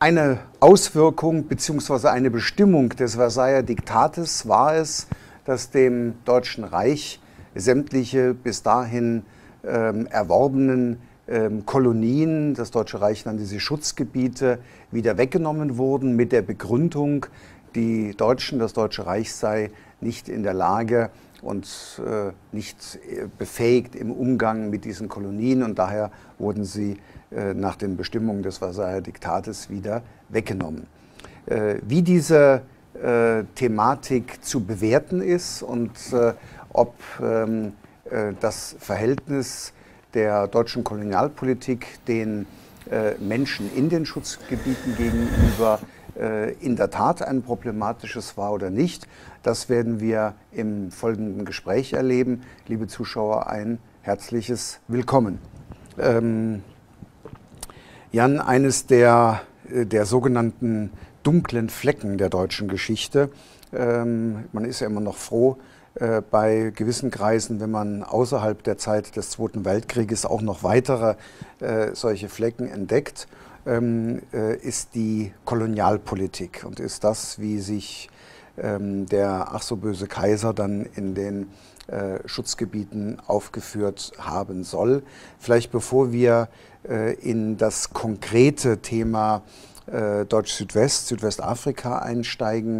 Eine Auswirkung bzw. eine Bestimmung des Versailler Diktates war es, dass dem Deutschen Reich sämtliche bis dahin erworbenen Kolonien, das Deutsche Reich nannte sie Schutzgebiete, wieder weggenommen wurden mit der Begründung, die Deutschen, das Deutsche Reich sei nicht in der Lage und nicht befähigt im Umgang mit diesen Kolonien, und daher wurden sie nach den Bestimmungen des Versailler Diktates wieder weggenommen. Wie diese Thematik zu bewerten ist und ob das Verhältnis der deutschen Kolonialpolitik den Menschen in den Schutzgebieten gegenüber in der Tat ein problematisches war oder nicht, das werden wir im folgenden Gespräch erleben. Liebe Zuschauer, ein herzliches Willkommen. Jan, eines der sogenannten dunklen Flecken der deutschen Geschichte. Man ist ja immer noch froh, bei gewissen Kreisen, wenn man außerhalb der Zeit des Zweiten Weltkrieges auch noch weitere solche Flecken entdeckt, ist die Kolonialpolitik und ist das, wie sich der ach so böse Kaiser dann in den Schutzgebieten aufgeführt haben soll. Vielleicht bevor wir in das konkrete Thema Deutsch-Südwest, Südwestafrika einsteigen,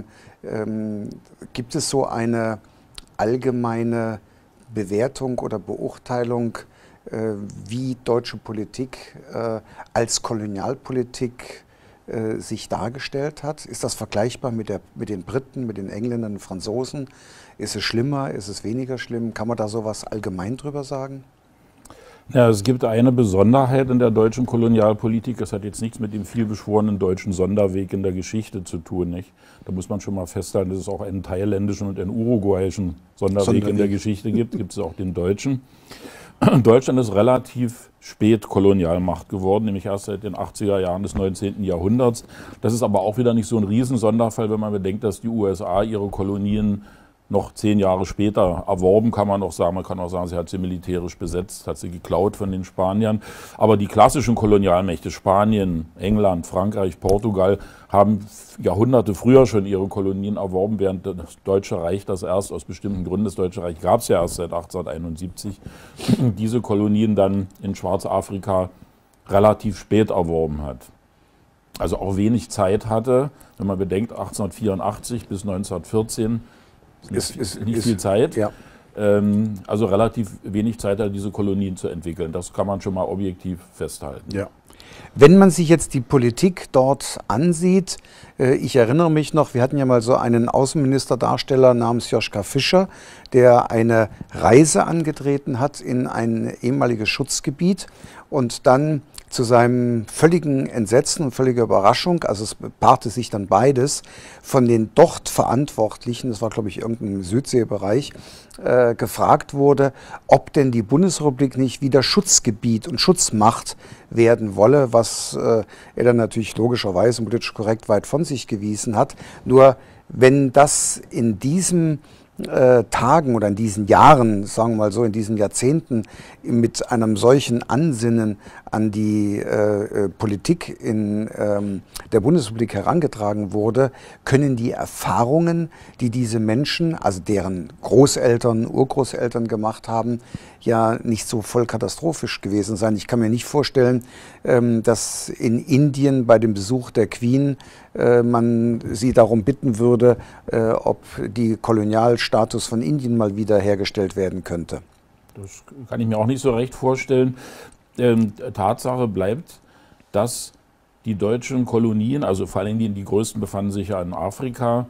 gibt es so eine allgemeine Bewertung oder Beurteilung, wie deutsche Politik als Kolonialpolitik sich dargestellt hat? Ist das vergleichbar mit den Briten, mit den Engländern, den Franzosen? Ist es schlimmer, ist es weniger schlimm? Kann man da sowas allgemein drüber sagen? Ja, es gibt eine Besonderheit in der deutschen Kolonialpolitik. Das hat jetzt nichts mit dem vielbeschworenen deutschen Sonderweg in der Geschichte zu tun. Nicht? Da muss man schon mal festhalten, dass es auch einen thailändischen und einen uruguayischen Sonderweg in der Geschichte gibt. Gibt es auch den deutschen. Deutschland ist relativ spät Kolonialmacht geworden, nämlich erst seit den 80er Jahren des 19. Jahrhunderts. Das ist aber auch wieder nicht so ein Riesensonderfall, wenn man bedenkt, dass die USA ihre Kolonien noch 10 Jahre später erworben, kann man auch sagen. Man kann auch sagen, sie hat sie militärisch besetzt, hat sie geklaut von den Spaniern. Aber die klassischen Kolonialmächte, Spanien, England, Frankreich, Portugal, haben Jahrhunderte früher schon ihre Kolonien erworben, während das Deutsche Reich das erst, aus bestimmten Gründen, das Deutsche Reich gab es ja erst seit 1871, diese Kolonien dann in Schwarzafrika relativ spät erworben hat. Also auch wenig Zeit hatte, wenn man bedenkt, 1884 bis 1914, ist nicht viel Zeit, ja. Also relativ wenig Zeit hat, diese Kolonien zu entwickeln. Das kann man schon mal objektiv festhalten. Ja. Wenn man sich jetzt die Politik dort ansieht, ich erinnere mich noch, wir hatten ja mal so einen Außenministerdarsteller namens Joschka Fischer, der eine Reise angetreten hat in ein ehemaliges Schutzgebiet und dann zu seinem völligen Entsetzen und völliger Überraschung, also es paarte sich dann beides, von den dort Verantwortlichen, das war glaube ich irgendein Südseebereich, gefragt wurde, ob denn die Bundesrepublik nicht wieder Schutzgebiet und Schutzmacht werden wolle, was er dann natürlich logischerweise und politisch korrekt weit von sich gewiesen hat. Nur wenn das in diesen Tagen oder in diesen Jahren, sagen wir mal so, in diesen Jahrzehnten mit einem solchen Ansinnen an die Politik in der Bundesrepublik herangetragen wurde, können die Erfahrungen, die diese Menschen, also deren Großeltern, Urgroßeltern gemacht haben, ja nicht so voll katastrophisch gewesen sein. Ich kann mir nicht vorstellen, dass in Indien bei dem Besuch der Queen man sie darum bitten würde, ob die Kolonialstatus von Indien mal wieder hergestellt werden könnte. Das kann ich mir auch nicht so recht vorstellen. Tatsache bleibt, dass die deutschen Kolonien, also vor allem die größten befanden sich ja in Afrika,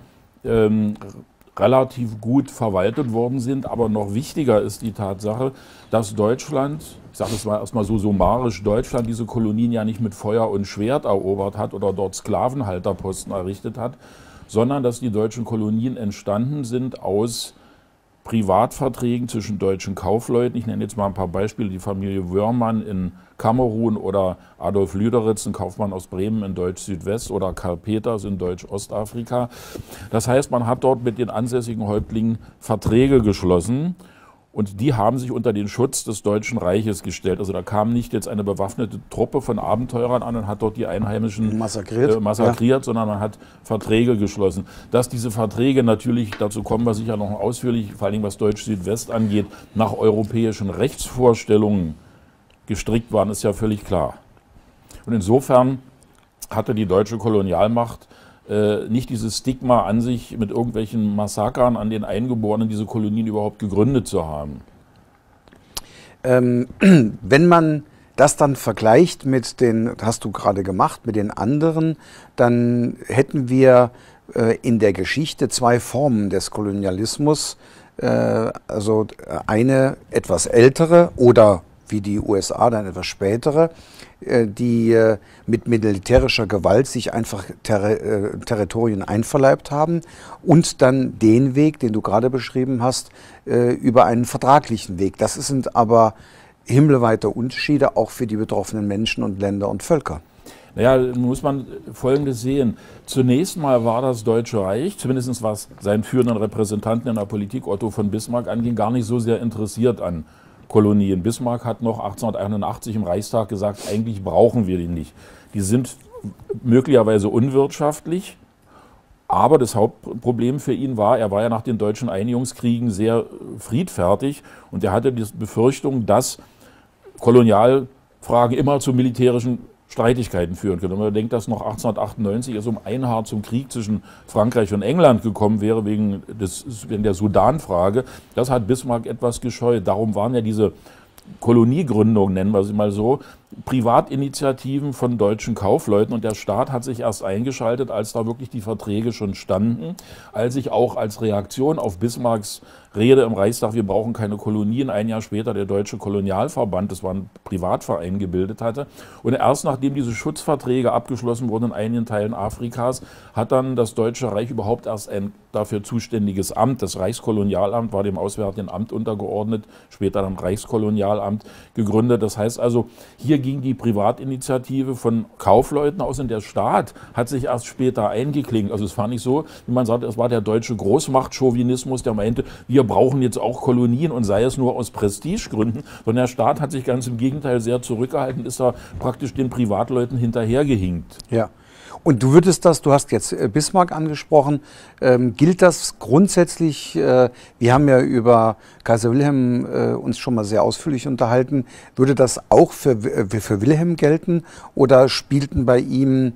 relativ gut verwaltet worden sind. Aber noch wichtiger ist die Tatsache, dass Deutschland, ich sage es mal erstmal so summarisch, Deutschland diese Kolonien ja nicht mit Feuer und Schwert erobert hat oder dort Sklavenhalterposten errichtet hat, sondern dass die deutschen Kolonien entstanden sind aus Privatverträgen zwischen deutschen Kaufleuten. Ich nenne jetzt mal ein paar Beispiele, die Familie Wörmann in Kamerun oder Adolf Lüderitz, ein Kaufmann aus Bremen in Deutsch-Südwest oder Karl Peters in Deutsch-Ostafrika. Das heißt, man hat dort mit den ansässigen Häuptlingen Verträge geschlossen Und die haben sich unter den Schutz des Deutschen Reiches gestellt. Also da kam nicht jetzt eine bewaffnete Truppe von Abenteurern an und hat dort die Einheimischen massakriert, sondern man hat Verträge geschlossen. Dass diese Verträge natürlich, dazu kommen wir sicher noch ausführlich, vor allem was Deutsch-Südwest angeht, nach europäischen Rechtsvorstellungen gestrickt waren, ist ja völlig klar. Und insofern hatte die deutsche Kolonialmacht nicht dieses Stigma an sich, mit irgendwelchen Massakern an den Eingeborenen diese Kolonien überhaupt gegründet zu haben. Wenn man das dann vergleicht mit den, hast du gerade gemacht, mit den anderen, dann hätten wir in der Geschichte zwei Formen des Kolonialismus. Also eine etwas ältere oder wie die USA dann etwas spätere, die mit militärischer Gewalt sich einfach Territorien einverleibt haben, und dann den Weg, den du gerade beschrieben hast, über einen vertraglichen Weg. Das sind aber himmelweite Unterschiede auch für die betroffenen Menschen und Länder und Völker. Naja, muss man Folgendes sehen. Zunächst mal war das Deutsche Reich, zumindest was seinen führenden Repräsentanten in der Politik, Otto von Bismarck, anging, gar nicht so sehr interessiert an Kolonien. Bismarck hat noch 1881 im Reichstag gesagt, eigentlich brauchen wir die nicht. Die sind möglicherweise unwirtschaftlich, aber das Hauptproblem für ihn war, er war ja nach den deutschen Einigungskriegen sehr friedfertig und er hatte die Befürchtung, dass Kolonialfragen immer zu militärischen Streitigkeiten führen können. Wenn man denkt, dass noch 1898 es um ein Haar zum Krieg zwischen Frankreich und England gekommen wäre wegen der Sudan-Frage, das hat Bismarck etwas gescheut. Darum waren ja diese Koloniegründungen, nennen wir sie mal so, Privatinitiativen von deutschen Kaufleuten, und der Staat hat sich erst eingeschaltet, als da wirklich die Verträge schon standen, als sich auch als Reaktion auf Bismarcks Rede im Reichstag, wir brauchen keine Kolonien, ein Jahr später der Deutsche Kolonialverband, das war ein Privatverein, gebildet hatte. Und erst nachdem diese Schutzverträge abgeschlossen wurden in einigen Teilen Afrikas, hat dann das Deutsche Reich überhaupt erst ein dafür zuständiges Amt, das Reichskolonialamt, war dem Auswärtigen Amt untergeordnet, später dann Reichskolonialamt gegründet. Das heißt also, hier ging die Privatinitiative von Kaufleuten aus und der Staat hat sich erst später eingeklinkt. Also es war nicht so, wie man sagt, es war der deutsche Großmachtchauvinismus, der meinte, wir brauchen jetzt auch Kolonien und sei es nur aus Prestigegründen, sondern der Staat hat sich ganz im Gegenteil sehr zurückgehalten, ist da praktisch den Privatleuten hinterhergehinkt. Ja. Und du hast jetzt Bismarck angesprochen, gilt das grundsätzlich, wir haben ja über Kaiser Wilhelm uns schon mal sehr ausführlich unterhalten, würde das auch für Wilhelm gelten oder spielten bei ihm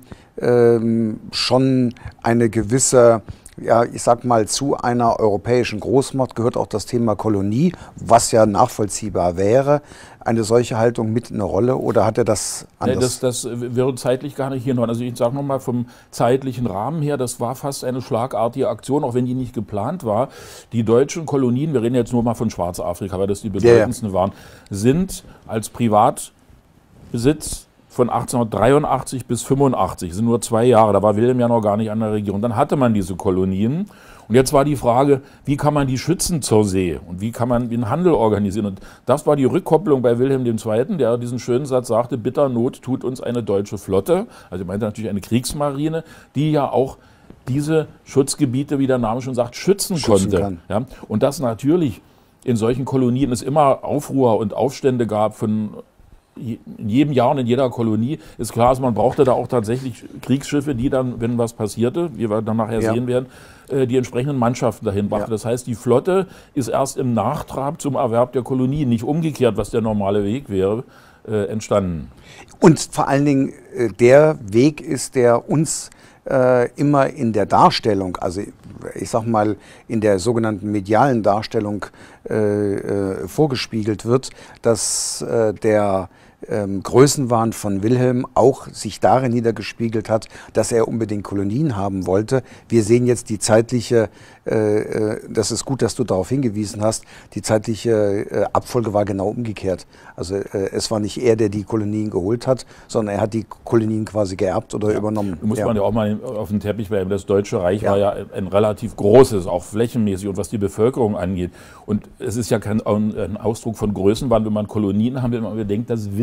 schon eine gewisse, ja, ich sag mal, zu einer europäischen Großmacht gehört auch das Thema Kolonie, was ja nachvollziehbar wäre, eine solche Haltung mit eine Rolle, oder hat er das anders? Das wäre zeitlich gar nicht hinhauen. Also ich sage nochmal vom zeitlichen Rahmen her, das war fast eine schlagartige Aktion, auch wenn die nicht geplant war. Die deutschen Kolonien, wir reden jetzt nur mal von Schwarzafrika, weil das die bedeutendsten waren, sind als Privatbesitz von 1883 bis 85, sind nur 2 Jahre, da war Wilhelm ja noch gar nicht an der Regierung. Dann hatte man diese Kolonien und jetzt war die Frage, wie kann man die schützen zur See und wie kann man den Handel organisieren? Und das war die Rückkopplung bei Wilhelm II., der diesen schönen Satz sagte, bitter Not tut uns eine deutsche Flotte, also er meinte natürlich eine Kriegsmarine, die ja auch diese Schutzgebiete, wie der Name schon sagt, schützen konnte. Ja? Und dass natürlich in solchen Kolonien es immer Aufruhr und Aufstände gab von in jedem Jahr und in jeder Kolonie, ist klar, also man brauchte da auch tatsächlich Kriegsschiffe, die dann, wenn was passierte, wie wir dann nachher sehen werden, die entsprechenden Mannschaften dahin brachte. Das heißt, die Flotte ist erst im Nachtrab zum Erwerb der Kolonien, nicht umgekehrt, was der normale Weg wäre, entstanden. Und vor allen Dingen der Weg ist, der uns immer in der Darstellung, also ich sag mal in der sogenannten medialen Darstellung vorgespiegelt wird, dass der Größenwahn von Wilhelm auch sich darin niedergespiegelt hat, dass er unbedingt Kolonien haben wollte. Wir sehen jetzt die zeitliche, das ist gut, dass du darauf hingewiesen hast, die zeitliche Abfolge war genau umgekehrt. Also es war nicht er, der die Kolonien geholt hat, sondern er hat die Kolonien quasi geerbt oder übernommen. Muss man ja auch mal auf den Teppich bleiben. Das Deutsche Reich war ja ein relativ großes, auch flächenmäßig und was die Bevölkerung angeht. Und es ist ja kein Ausdruck von Größenwahn, wenn man Kolonien haben will, wenn man bedenkt, dass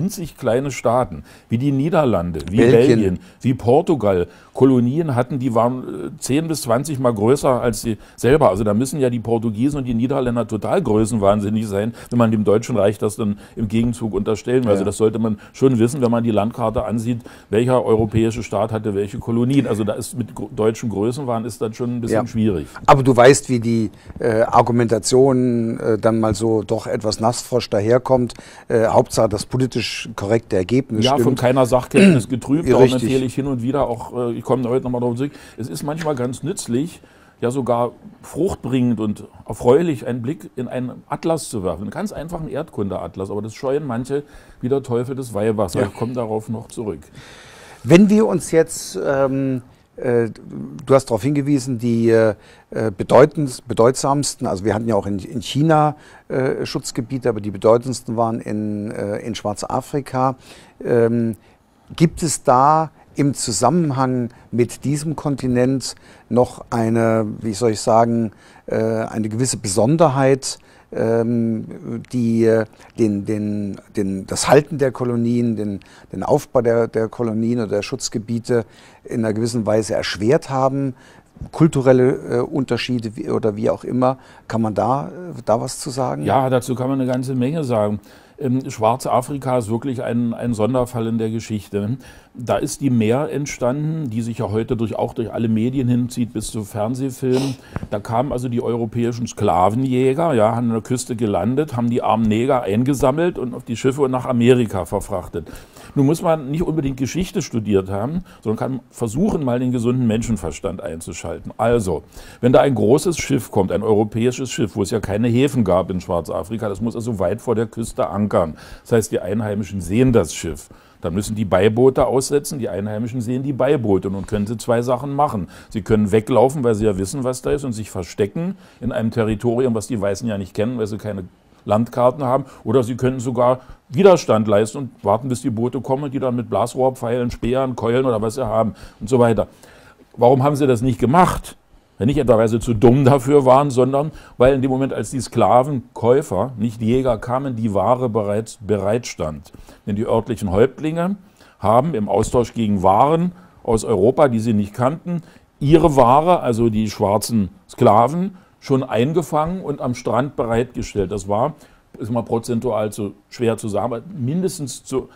winzig kleine Staaten, wie die Niederlande, wie Belgien, wie Portugal, Kolonien hatten, die waren 10 bis 20 Mal größer als sie selber. Also da müssen ja die Portugiesen und die Niederländer total größenwahnsinnig sein, wenn man dem Deutschen Reich das dann im Gegenzug unterstellen will. Also das sollte man schon wissen, wenn man die Landkarte ansieht, welcher europäische Staat hatte welche Kolonien. Also da ist mit deutschen Größenwahn ist das schon ein bisschen schwierig. Aber du weißt, wie die Argumentation dann mal so doch etwas nassfrosch daherkommt. Hauptsache das politisch korrekte Ergebnis stimmt. Von keiner Sachkenntnis getrübt. Darum empfehle ich hin und wieder auch, ich komme heute nochmal darauf zurück, es ist manchmal ganz nützlich, ja sogar fruchtbringend und erfreulich, einen Blick in einen Atlas zu werfen. Einen ganz einfachen Erdkunde-Atlas, aber das scheuen manche wie der Teufel des Weihwassers. Ich komme darauf noch zurück. Wenn wir uns jetzt, du hast darauf hingewiesen, die bedeutsamsten, also wir hatten ja auch in China Schutzgebiete, aber die bedeutendsten waren in Schwarzafrika. Gibt es da im Zusammenhang mit diesem Kontinent noch eine, wie soll ich sagen, eine gewisse Besonderheit, die das Halten der Kolonien, den Aufbau der Kolonien oder der Schutzgebiete in einer gewissen Weise erschwert haben? Kulturelle Unterschiede oder wie auch immer, kann man da was zu sagen? Ja, dazu kann man eine ganze Menge sagen. Schwarzafrika ist wirklich ein Sonderfall in der Geschichte. Da ist die Mär entstanden, die sich ja heute auch durch alle Medien hinzieht, bis zu Fernsehfilmen. Da kamen also die europäischen Sklavenjäger, ja, an der Küste gelandet, haben die armen Neger eingesammelt und auf die Schiffe und nach Amerika verfrachtet. Nun muss man nicht unbedingt Geschichte studiert haben, sondern kann versuchen, mal den gesunden Menschenverstand einzuschalten. Also, wenn da ein großes Schiff kommt, ein europäisches Schiff, wo es ja keine Häfen gab in Schwarzafrika, das muss also weit vor der Küste ankern. Das heißt, die Einheimischen sehen das Schiff. Dann müssen die Beiboote aussetzen, die Einheimischen sehen die Beiboote. Und können sie zwei Sachen machen. Sie können weglaufen, weil sie ja wissen, was da ist, und sich verstecken in einem Territorium, was die Weißen ja nicht kennen, weil sie keine Landkarten haben. Oder sie können sogar Widerstand leisten und warten, bis die Boote kommen und die dann mit Blasrohrpfeilen, Speeren, Keulen oder was sie haben und so weiter. Warum haben sie das nicht gemacht? Wenn nicht etwa, weil sie zu dumm dafür waren, sondern weil in dem Moment, als die Sklavenkäufer, nicht Jäger, kamen, die Ware bereits bereit stand. Denn die örtlichen Häuptlinge haben im Austausch gegen Waren aus Europa, die sie nicht kannten, ihre Ware, also die schwarzen Sklaven, schon eingefangen und am Strand bereitgestellt. Das ist mal prozentual zu schwer zu sagen, aber mindestens zu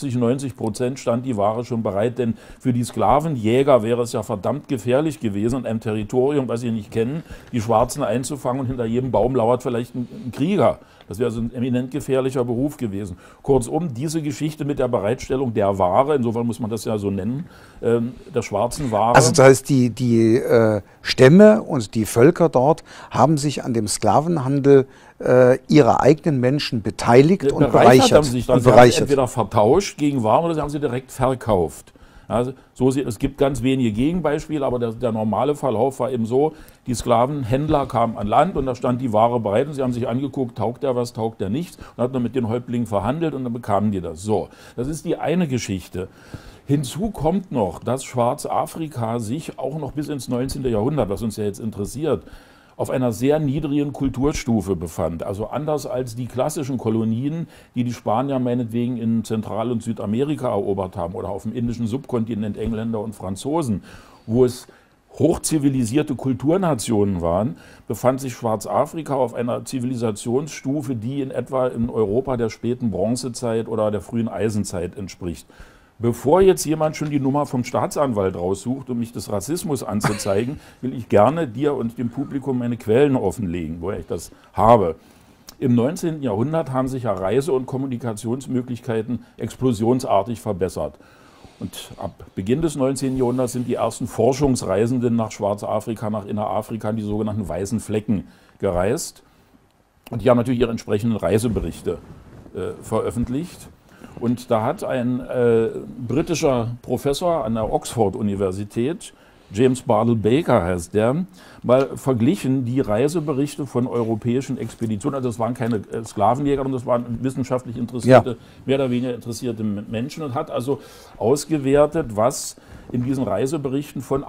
80–90% stand die Ware schon bereit, denn für die Sklavenjäger wäre es ja verdammt gefährlich gewesen, in einem Territorium, was sie nicht kennen, die Schwarzen einzufangen, und hinter jedem Baum lauert vielleicht ein Krieger. Das wäre also ein eminent gefährlicher Beruf gewesen. Kurzum, diese Geschichte mit der Bereitstellung der Ware, insofern muss man das ja so nennen, der schwarzen Ware. Also das heißt, die Stämme und die Völker dort haben sich an dem Sklavenhandel ihrer eigenen Menschen beteiligt und bereichert. Haben sich dann, sie haben sie entweder vertauscht gegen Waren oder sie haben sie direkt verkauft. Also es gibt ganz wenige Gegenbeispiele, aber der normale Verlauf war eben so, die Sklavenhändler kamen an Land und da stand die Ware bereit und sie haben sich angeguckt, taugt der was, taugt der nichts, und hat dann mit den Häuptlingen verhandelt und dann bekamen die das. So, das ist die eine Geschichte. Hinzu kommt noch, dass Schwarzafrika sich auch noch bis ins 19. Jahrhundert, was uns ja jetzt interessiert, auf einer sehr niedrigen Kulturstufe befand. Also anders als die klassischen Kolonien, die die Spanier meinetwegen in Zentral- und Südamerika erobert haben oder auf dem indischen Subkontinent Engländer und Franzosen, wo es hochzivilisierte Kulturnationen waren, befand sich Schwarzafrika auf einer Zivilisationsstufe, die in etwa in Europa der späten Bronzezeit oder der frühen Eisenzeit entspricht. Bevor jetzt jemand schon die Nummer vom Staatsanwalt raussucht, um mich des Rassismus anzuzeigen, will ich gerne dir und dem Publikum meine Quellen offenlegen, woher ich das habe. Im 19. Jahrhundert haben sich ja Reise- und Kommunikationsmöglichkeiten explosionsartig verbessert. Und ab Beginn des 19. Jahrhunderts sind die ersten Forschungsreisenden nach Schwarzafrika, nach Innerafrika, in die sogenannten weißen Flecken gereist. Und die haben natürlich ihre entsprechenden Reiseberichte veröffentlicht. Und da hat ein britischer Professor an der Oxford-Universität, James Bardell Baker heißt der, mal verglichen die Reiseberichte von europäischen Expeditionen. Also das waren keine Sklavenjäger, sondern das waren wissenschaftlich interessierte, mehr oder weniger interessierte Menschen, und hat also ausgewertet, was in diesen Reiseberichten von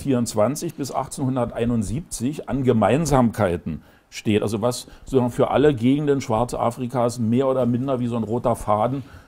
1824 bis 1871 an Gemeinsamkeiten steht. Also was sozusagen für alle Gegenden Schwarzafrikas mehr oder minder wie so ein roter Faden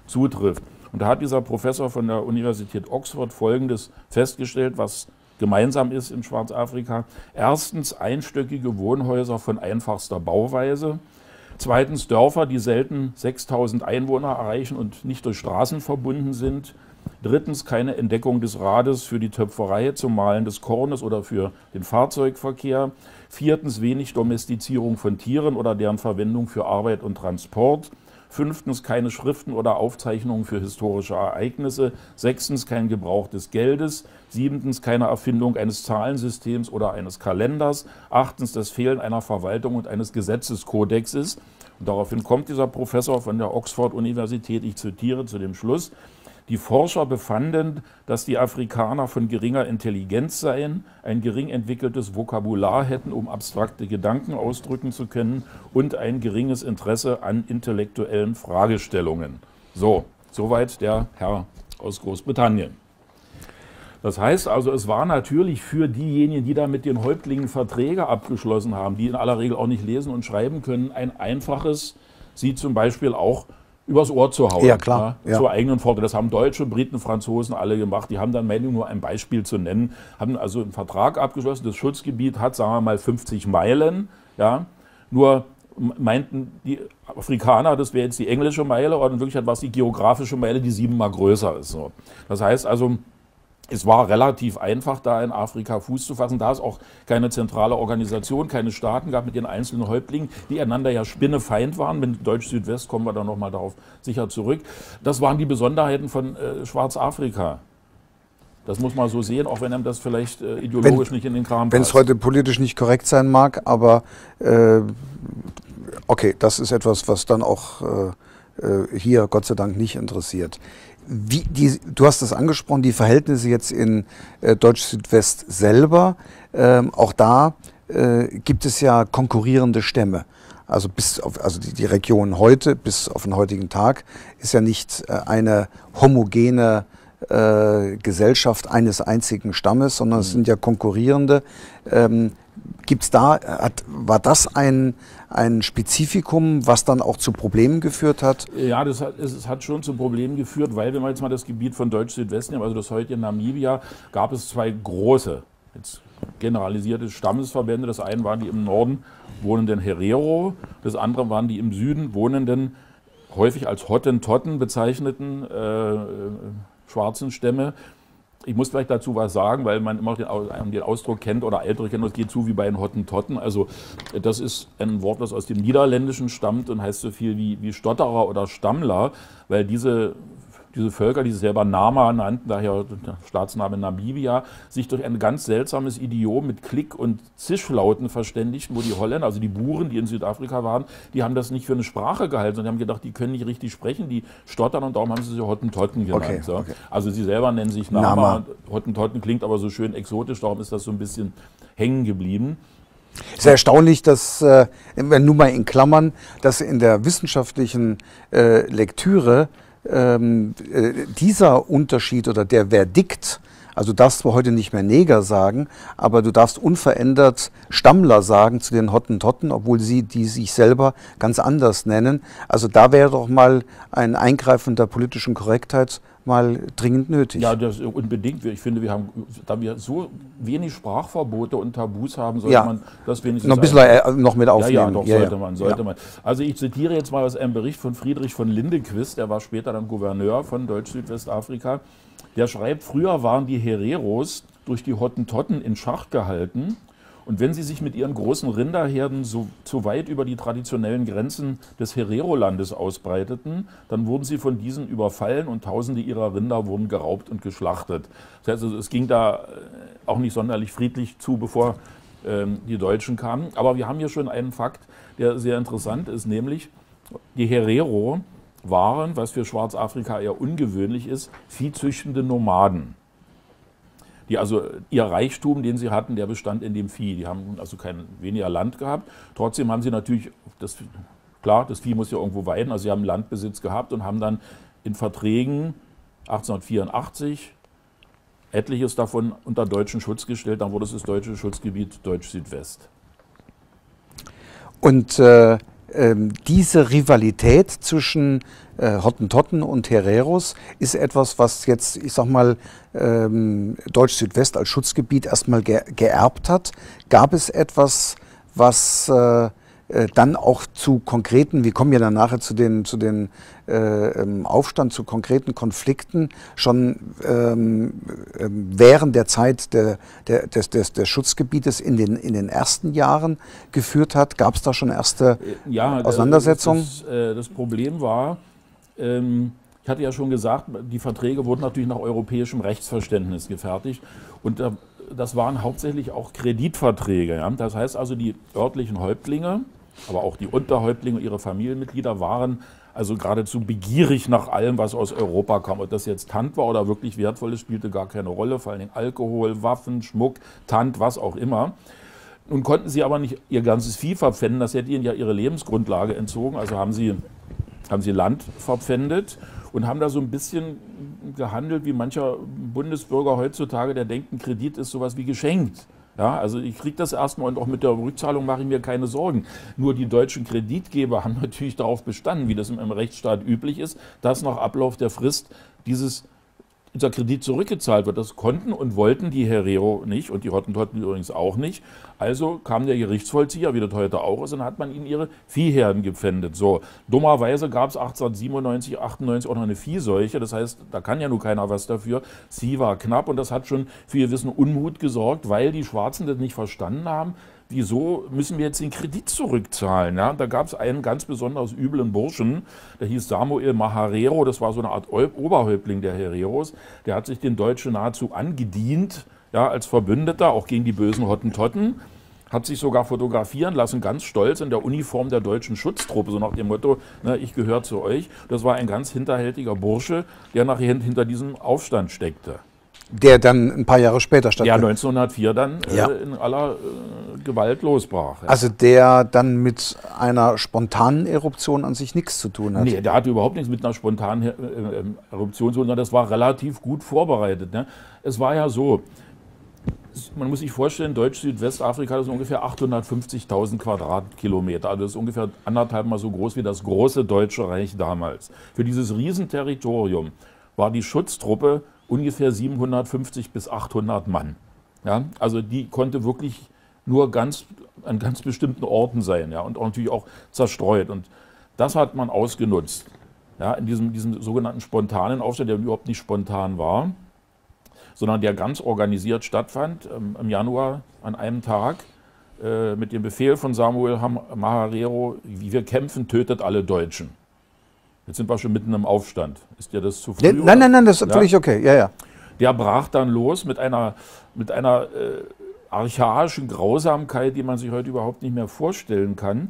zutrifft. Und da hat dieser Professor von der Universität Oxford Folgendes festgestellt, was gemeinsam ist in Schwarzafrika. Erstens einstöckige Wohnhäuser von einfachster Bauweise. Zweitens Dörfer, die selten 6.000 Einwohner erreichen und nicht durch Straßen verbunden sind. Drittens keine Entdeckung des Rades für die Töpferei zum Mahlen des Kornes oder für den Fahrzeugverkehr. Viertens wenig Domestizierung von Tieren oder deren Verwendung für Arbeit und Transport. Fünftens keine Schriften oder Aufzeichnungen für historische Ereignisse. Sechstens kein Gebrauch des Geldes. Siebtens keine Erfindung eines Zahlensystems oder eines Kalenders. Achtens das Fehlen einer Verwaltung und eines Gesetzeskodexes. Und daraufhin kommt dieser Professor von der Oxford-Universität, ich zitiere, zu dem Schluss: Die Forscher befanden, dass die Afrikaner von geringer Intelligenz seien, ein gering entwickeltes Vokabular hätten, um abstrakte Gedanken ausdrücken zu können, und ein geringes Interesse an intellektuellen Fragestellungen. So, soweit der Herr aus Großbritannien. Das heißt also, es war natürlich für diejenigen, die da mit den Häuptlingen Verträge abgeschlossen haben, die in aller Regel auch nicht lesen und schreiben können, ein einfaches, sie zum Beispiel auch übers Ohr zu hauen. Ja, klar. Ja, zur eigenen Vorteil. Das haben Deutsche, Briten, Franzosen alle gemacht. Die haben dann, nur ein Beispiel zu nennen, haben also einen Vertrag abgeschlossen. Das Schutzgebiet hat, sagen wir mal, 50 Meilen. Ja, nur meinten die Afrikaner, das wäre jetzt die englische Meile, und in Wirklichkeit war es die geografische Meile, die 7-mal größer ist. So. Das heißt also, es war relativ einfach, da in Afrika Fuß zu fassen, da es auch keine zentrale Organisation, keine Staaten gab mit den einzelnen Häuptlingen, die einander ja spinnefeind waren. Mit Deutsch-Südwest kommen wir dann nochmal darauf sicher zurück. Das waren die Besonderheiten von Schwarzafrika. Das muss man so sehen, auch wenn einem das vielleicht ideologisch nicht in den Kram passt. Wenn es heute politisch nicht korrekt sein mag, aber okay, das ist etwas, was dann auch hier Gott sei Dank nicht interessiert. Du hast das angesprochen, die Verhältnisse jetzt in Deutsch-Südwest selber, auch da gibt es ja konkurrierende Stämme. Also die Region heute, bis auf den heutigen Tag, ist ja nicht eine homogene Gesellschaft eines einzigen Stammes, sondern es sind ja konkurrierende. War das ein Spezifikum, was dann auch zu Problemen geführt hat? Ja, es hat schon zu Problemen geführt, weil, wenn wir jetzt mal das Gebiet von Deutsch-Südwest nehmen, also das heutige Namibia, gab es zwei große, jetzt generalisierte Stammesverbände. Das eine waren die im Norden wohnenden Herero, das andere waren die im Süden wohnenden, häufig als Hottentotten bezeichneten schwarzen Stämme. Ich muss vielleicht dazu was sagen, weil man immer den Ausdruck kennt oder Ältere kennen, es geht zu wie bei den Hottentotten. Also das ist ein Wort, das aus dem Niederländischen stammt und heißt so viel wie Stotterer oder Stammler, weil diese Völker, die sich selber Nama nannten, daher der Staatsname Namibia, sich durch ein ganz seltsames Idiom mit Klick- und Zischlauten verständigten, wo die Holländer, also die Buren, die in Südafrika waren, die haben das nicht für eine Sprache gehalten, sondern die haben gedacht, die können nicht richtig sprechen, die stottern, und darum haben sie Hottentotten genannt. Okay, so. Okay. Also sie selber nennen sich Nama. Hottentotten klingt aber so schön exotisch, darum ist das so ein bisschen hängen geblieben. Es ist erstaunlich, dass, nur mal in Klammern, dass in der wissenschaftlichen Lektüre dieser Unterschied oder der Verdikt, also darfst du heute nicht mehr Neger sagen, aber du darfst unverändert Stammler sagen zu den Hottentotten, obwohl die sich selber ganz anders nennen. Also da wäre doch mal ein Eingreifen der politischen Korrektheit mal dringend nötig. Ja, das unbedingt. Ich finde, da wir so wenig Sprachverbote und Tabus haben, sollte man das wenigstens noch ein bisschen noch mit aufnehmen. Ja, doch, sollte man. Also ich zitiere jetzt mal aus einem Bericht von Friedrich von Lindequist, der war später dann Gouverneur von Deutsch-Südwestafrika. Der schreibt, früher waren die Hereros durch die Hottentotten in Schach gehalten, und wenn sie sich mit ihren großen Rinderherden zu weit über die traditionellen Grenzen des Herero-Landes ausbreiteten, dann wurden sie von diesen überfallen und Tausende ihrer Rinder wurden geraubt und geschlachtet. Das heißt, also, es ging da auch nicht sonderlich friedlich zu, bevor die Deutschen kamen. Aber wir haben hier schon einen Fakt, der sehr interessant ist, nämlich die Herero waren, was für Schwarzafrika eher ungewöhnlich ist, viehzüchtende Nomaden. Die also ihr Reichtum, den sie hatten, der bestand in dem Vieh. Die haben also weniger Land gehabt. Trotzdem haben sie natürlich, das Vieh muss ja irgendwo weiden, also sie haben Landbesitz gehabt und haben dann in Verträgen 1884 etliches davon unter deutschen Schutz gestellt. Dann wurde es das deutsche Schutzgebiet Deutsch-Südwest. Und diese Rivalität zwischen Hottentotten und Hereros ist etwas, was jetzt, ich sag mal, Deutsch-Südwest als Schutzgebiet erstmal geerbt hat. Gab es etwas, was dann auch zu konkreten, wir kommen ja dann nachher zu den Aufstand, zu konkreten Konflikten, schon während der Zeit des Schutzgebietes in den ersten Jahren geführt hat? Gab es da schon erste Auseinandersetzungen? Das Problem war, ich hatte ja schon gesagt, die Verträge wurden natürlich nach europäischem Rechtsverständnis gefertigt und das waren hauptsächlich auch Kreditverträge. Ja? Das heißt also, die örtlichen Häuptlinge, aber auch die Unterhäuptlinge und ihre Familienmitglieder waren also geradezu begierig nach allem, was aus Europa kam. Ob das jetzt Tant war oder wirklich Wertvolles, spielte gar keine Rolle. Vor allen Dingen Alkohol, Waffen, Schmuck, Tant, was auch immer. Nun konnten sie aber nicht ihr ganzes Vieh verpfänden, das hätte ihnen ja ihre Lebensgrundlage entzogen. Also haben sie Land verpfändet und haben da so ein bisschen gehandelt wie mancher Bundesbürger heutzutage, der denkt, ein Kredit ist sowas wie geschenkt. Ja, also ich kriege das erstmal und auch mit der Rückzahlung mache ich mir keine Sorgen. Nur die deutschen Kreditgeber haben natürlich darauf bestanden, wie das im Rechtsstaat üblich ist, dass nach Ablauf der Frist dieser Kredit zurückgezahlt wird. Das konnten und wollten die Herero nicht und die Hottentotten übrigens auch nicht. Also kam der Gerichtsvollzieher, wie das heute auch ist, und hat man ihnen ihre Viehherden gepfändet. So, dummerweise gab es 1897, 98 auch noch eine Viehseuche. Das heißt, da kann ja nun keiner was dafür. Sie war knapp und das hat schon für gewissen Unmut gesorgt, weil die Schwarzen das nicht verstanden haben. Wieso müssen wir jetzt den Kredit zurückzahlen? Ja, da gab es einen ganz besonders üblen Burschen, der hieß Samuel Maharero, das war so eine Art Oberhäuptling der Hereros. Der hat sich den Deutschen nahezu angedient, ja, als Verbündeter, auch gegen die bösen Hottentotten. Hat sich sogar fotografieren lassen, ganz stolz in der Uniform der deutschen Schutztruppe, so nach dem Motto, ne, ich gehöre zu euch. Das war ein ganz hinterhältiger Bursche, der nachher hinter diesem Aufstand steckte. Der dann ein paar Jahre später stattfand. Ja, 1904 dann in aller Gewalt losbrach. Ja. Also der dann mit einer spontanen Eruption an sich nichts zu tun hat. Nee, der hatte überhaupt nichts mit einer spontanen Eruption zu tun, sondern das war relativ gut vorbereitet. Ne? Es war ja so, man muss sich vorstellen, Deutsch-Südwestafrika ist ungefähr 850.000 Quadratkilometer. Also das ist ungefähr anderthalb Mal so groß wie das große Deutsche Reich damals. Für dieses Riesenterritorium war die Schutztruppe ungefähr 750 bis 800 Mann. Ja, also die konnte wirklich nur an ganz bestimmten Orten sein, ja, und auch natürlich auch zerstreut. Und das hat man ausgenutzt, ja, in diesem sogenannten spontanen Aufstand, der überhaupt nicht spontan war, sondern der ganz organisiert stattfand im Januar an einem Tag mit dem Befehl von Samuel Maharero, wie wir kämpfen, tötet alle Deutschen. Jetzt sind wir schon mitten im Aufstand. Ist dir das zu früh? Nein, das ist völlig okay. Ja, ja. Der brach dann los mit einer archaischen Grausamkeit, die man sich heute überhaupt nicht mehr vorstellen kann.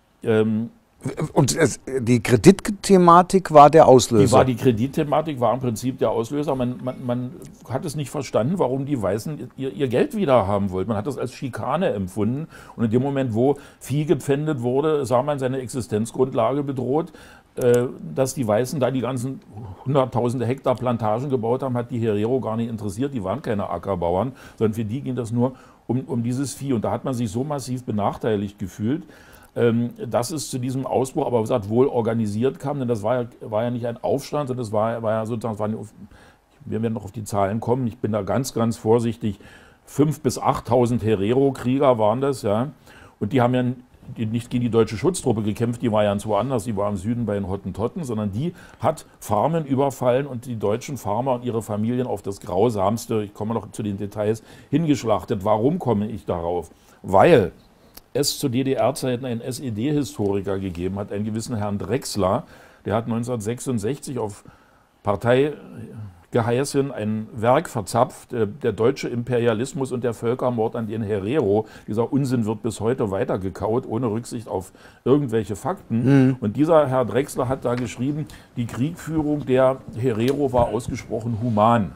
Und die Kreditthematik war der Auslöser? Die Kreditthematik war im Prinzip der Auslöser. Man hat es nicht verstanden, warum die Weißen ihr Geld wieder haben wollten. Man hat das als Schikane empfunden. Und in dem Moment, wo Vieh gepfändet wurde, sah man seine Existenzgrundlage bedroht. Dass die Weißen da die ganzen hunderttausende Hektar Plantagen gebaut haben, hat die Herero gar nicht interessiert. Die waren keine Ackerbauern, sondern für die ging das nur um dieses Vieh. Und da hat man sich so massiv benachteiligt gefühlt, dass es zu diesem Ausbruch, aber wie gesagt, wohl organisiert kam. Denn das war ja nicht ein Aufstand, sondern das war ja sozusagen, wir werden noch auf die Zahlen kommen, ich bin da ganz, ganz vorsichtig, 5.000 bis 8.000 Herero-Krieger waren das, ja. Und die haben ja nicht gegen die deutsche Schutztruppe gekämpft, die war ja ganz woanders, die war im Süden bei den Hottentotten, sondern die hat Farmen überfallen und die deutschen Farmer und ihre Familien auf das Grausamste, ich komme noch zu den Details, hingeschlachtet. Warum komme ich darauf? Weil es zu DDR-Zeiten einen SED-Historiker gegeben hat, einen gewissen Herrn Drechsler, der hat 1966 auf Partei geheißen ein Werk verzapft, der deutsche Imperialismus und der Völkermord an den Herero. Dieser Unsinn wird bis heute weitergekaut, ohne Rücksicht auf irgendwelche Fakten. Und dieser Herr Drechsler hat da geschrieben, die Kriegführung der Herero war ausgesprochen human.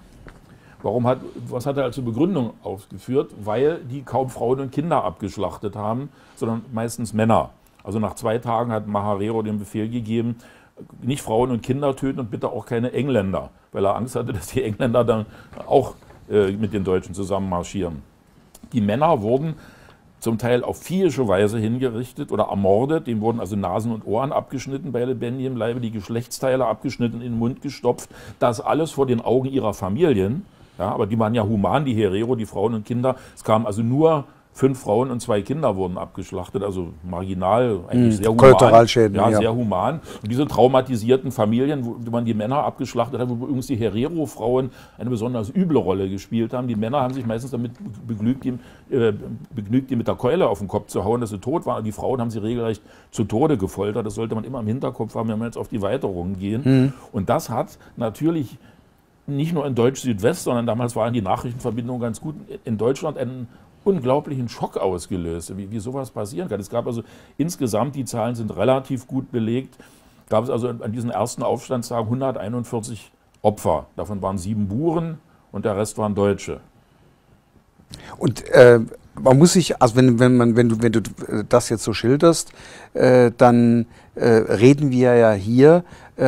Was hat er als Begründung aufgeführt? Weil die kaum Frauen und Kinder abgeschlachtet haben, sondern meistens Männer. Also nach 2 Tagen hat Maharero den Befehl gegeben, nicht Frauen und Kinder töten und bitte auch keine Engländer, weil er Angst hatte, dass die Engländer dann auch mit den Deutschen zusammen marschieren. Die Männer wurden zum Teil auf viehische Weise hingerichtet oder ermordet. Dem wurden also Nasen und Ohren abgeschnitten bei lebendigem Leibe, die Geschlechtsteile abgeschnitten, in den Mund gestopft. Das alles vor den Augen ihrer Familien. Ja, aber die waren ja human, die Herero, die Frauen und Kinder. Es kamen also nur 5 Frauen und 2 Kinder wurden abgeschlachtet, also marginal, eigentlich sehr human. Kollateralschäden, ja, sehr human. Und diese traumatisierten Familien, wo man die Männer abgeschlachtet hat, wo übrigens die Herero-Frauen eine besonders üble Rolle gespielt haben. Die Männer haben sich meistens damit begnügt, die mit der Keule auf den Kopf zu hauen, dass sie tot waren. Die Frauen haben sie regelrecht zu Tode gefoltert. Das sollte man immer im Hinterkopf haben, wenn wir jetzt auf die Weiterungen gehen. Und das hat natürlich nicht nur in Deutsch-Südwest, sondern damals waren die Nachrichtenverbindungen ganz gut, in Deutschland einen unglaublichen Schock ausgelöst, wie sowas passieren kann. Es gab also insgesamt, die Zahlen sind relativ gut belegt, gab es also an diesen ersten Aufstandstagen 141 Opfer. Davon waren 7 Buren und der Rest waren Deutsche. Und man muss sich, also wenn du das jetzt so schilderst, dann reden wir ja hier